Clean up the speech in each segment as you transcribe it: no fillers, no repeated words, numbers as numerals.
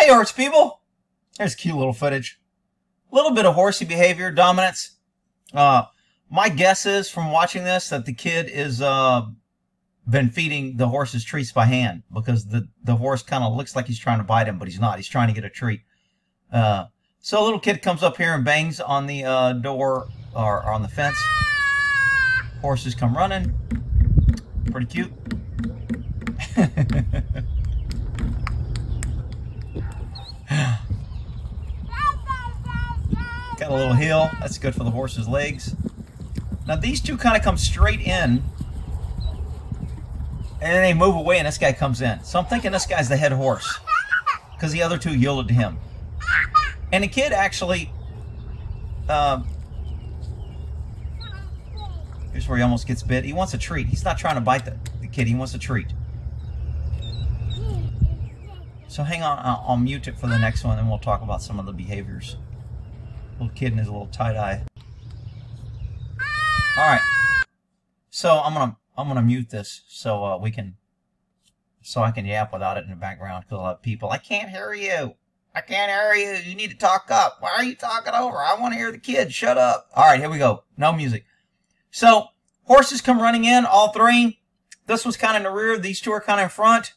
Hey, horse people! There's cute little footage. A little bit of horsey behavior, dominance. My guess is, from watching this, that the kid is been feeding the horses treats by hand, because the horse kind of looks like he's trying to bite him, but he's not. He's trying to get a treat. So a little kid comes up here and bangs on the door or on the fence. Horses come running. Pretty cute. Got a little hill. That's good for the horse's legs. Now these two kind of come straight in, and then they move away, and this guy comes in. So I'm thinking this guy's the head horse, because the other two yielded to him. And the kid actually, here's where he almost gets bit. He wants a treat. He's not trying to bite the kid. He wants a treat. So hang on, I'll mute it for the next one, and we'll talk about some of the behaviors. Little kid and his little tie-dye. All right. So I'm gonna mute this so I can yap without it in the background, because a lot of people, I can't hear you. I can't hear you. You need to talk up. Why are you talking over? I want to hear the kid. Shut up. All right, here we go. No music. So horses come running in, all three. This one's kind of in the rear. These two are kind of in front.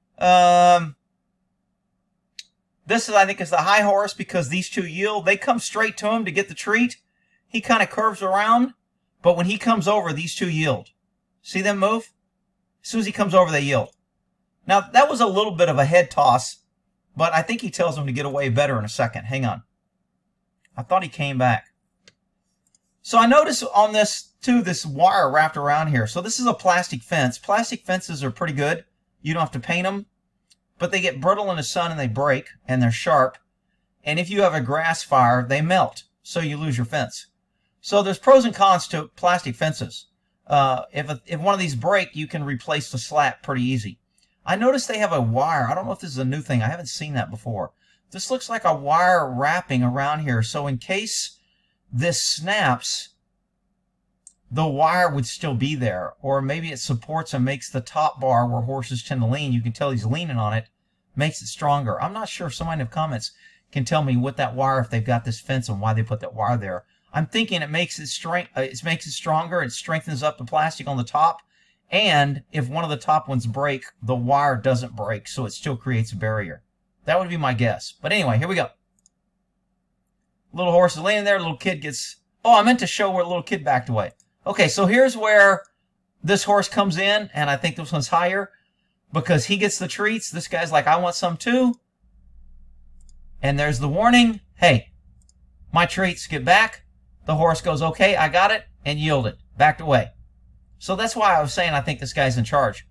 This is, I think, is the high horse, because these two yield. They come straight to him to get the treat. He kind of curves around, but when he comes over, these two yield. See them move? As soon as he comes over, they yield. Now, that was a little bit of a head toss, but I think he tells them to get away better in a second. Hang on. I thought he came back. So I noticed on this, too, this wire wrapped around here. So this is a plastic fence. Plastic fences are pretty good. You don't have to paint them. But they get brittle in the sun and they break, and they're sharp. And if you have a grass fire, they melt, so you lose your fence. So there's pros and cons to plastic fences. If one of these break, you can replace the slat pretty easy. I noticed they have a wire. I don't know if this is a new thing. I haven't seen that before. This looks like a wire wrapping around here. So in case this snaps, the wire would still be there. Or maybe it supports and makes the top bar where horses tend to lean. You can tell he's leaning on it. Makes it stronger. I'm not sure if somebody in the comments can tell me with that wire, if they've got this fence and why they put that wire there. I'm thinking it makes it stronger. It strengthens up the plastic on the top. And if one of the top ones break, the wire doesn't break, so it still creates a barrier. That would be my guess. But anyway, here we go. Little horse is laying there. Little kid gets... Oh, I meant to show where the little kid backed away. Okay, so here's where this horse comes in, and I think this one's higher, because he gets the treats. This guy's like, I want some too. And there's the warning. Hey, my treats, get back. The horse goes, okay, I got it, and yielded. Backed away. So that's why I was saying I think this guy's in charge.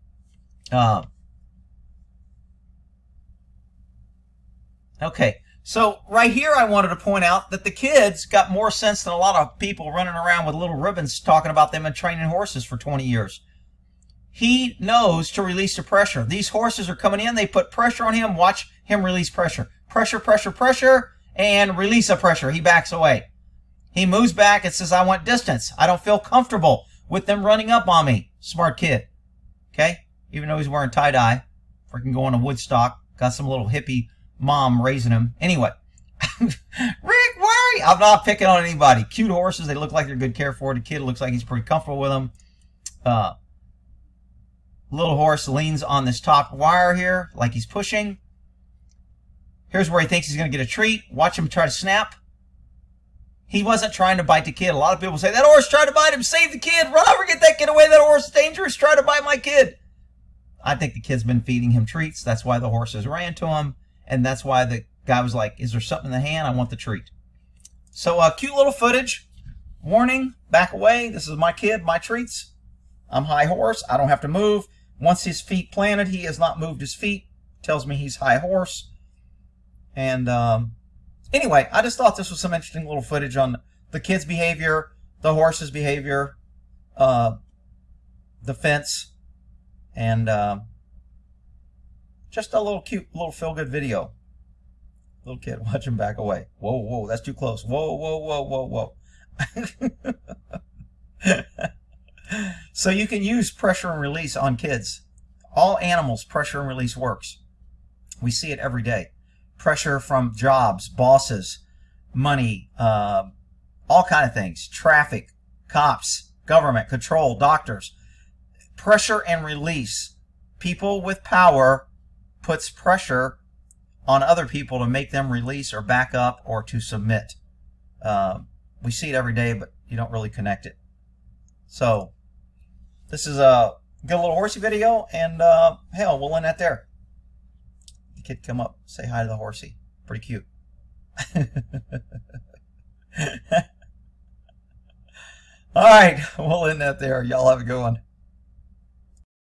Okay, so right here I wanted to point out that the kid's got more sense than a lot of people running around with little ribbons talking about them and training horses for 20 years. He knows to release the pressure. These horses are coming in. They put pressure on him. Watch him release pressure. Pressure, pressure, pressure, and release the pressure. He backs away. He moves back and says, I want distance. I don't feel comfortable with them running up on me. Smart kid. Okay? Even though he's wearing tie-dye. Freaking going to Woodstock. Got some little hippie mom raising him. Anyway. Rick, why are you? I'm not picking on anybody. Cute horses. They look like they're good care for. The kid looks like he's pretty comfortable with them. Little horse leans on this top wire here like he's pushing. Here's where he thinks he's going to get a treat. Watch him try to snap. He wasn't trying to bite the kid. A lot of people say, that horse tried to bite him. Save the kid. Run over, get that kid away. That horse is dangerous. Try to bite my kid. I think the kid's been feeding him treats. That's why the horses ran to him. And that's why the guy was like, is there something in the hand? I want the treat. So cute little footage. Warning, back away. This is my kid, my treats. I'm high horse. I don't have to move. Once his feet planted, he has not moved his feet. Tells me he's high horse. And anyway, I just thought this was some interesting little footage on the kid's behavior, the horse's behavior, the fence, and just a little cute, little feel-good video. Little kid, watch him back away. Whoa, whoa, that's too close. Whoa, whoa, whoa, whoa, whoa. So you can use pressure and release on kids. All animals, pressure and release works. We see it every day. Pressure from jobs, bosses, money, all kind of things. Traffic, cops, government, control, doctors. Pressure and release. People with power puts pressure on other people to make them release or back up or to submit. We see it every day, but you don't really connect it. So this is a good little horsey video, and hell, we'll end that there. The kid come up, say hi to the horsey. Pretty cute. All right, we'll end that there. Y'all have a good one.